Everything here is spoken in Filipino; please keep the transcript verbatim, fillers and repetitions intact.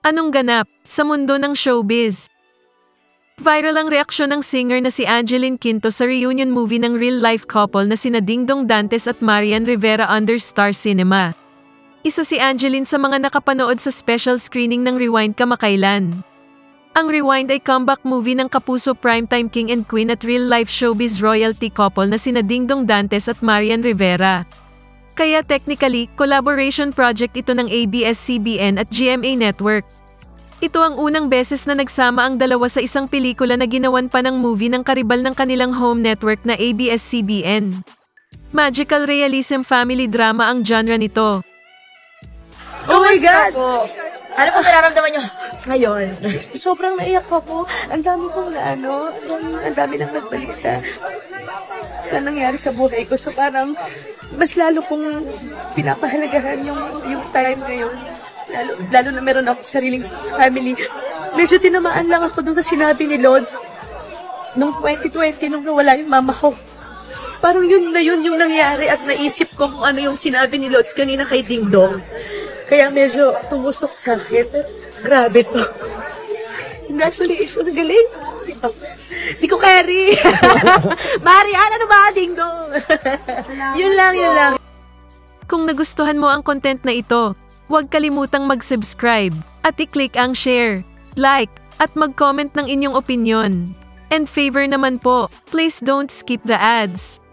Anong ganap sa mundo ng showbiz? Viral ang reaksyon ng singer na si Angeline Quinto sa reunion movie ng real-life couple na sina Dingdong Dantes at Marian Rivera under Star Cinema. Isa si Angeline sa mga nakapanood sa special screening ng Rewind kamakailan. Ang Rewind ay comeback movie ng kapuso primetime king and queen at real-life showbiz royalty couple na sina Dingdong Dantes at Marian Rivera. Kaya technically, collaboration project ito ng A B S C B N at G M A Network. Ito ang unang beses na nagsama ang dalawa sa isang pelikula na ginawan pa ng movie ng karibal ng kanilang home network na A B S C B N. Magical realism family drama ang genre nito. Oh my God! Ano po nararamdaman nyo ngayon? Sobrang naiyak ako. Ang dami kong na ano, ang dami, ang dami nang nagbalik sa, sa nangyari sa buhay ko. So parang, mas lalo kong pinapahalagahan yung, yung time ngayon. Lalo, lalo na meron ako sariling family. Medyo tinamaan lang ako dun sa sinabi ni Lods. Noong twenty twenty, nung nawala yung mama ko. Parang yun na yun yung nangyari at naisip ko kung ano yung sinabi ni Lods kanina kay Dingdong. Kaya medyo tumusok sa akin. Grabe to. Congratulations, ang galing. Di ko carry. Marian, ano ba, Dingdong? Yun lang, yun lang. Kung nagustuhan mo ang content na ito, huwag kalimutang mag-subscribe at i-click ang share, like, at mag-comment ng inyong opinion. And favor naman po, please don't skip the ads.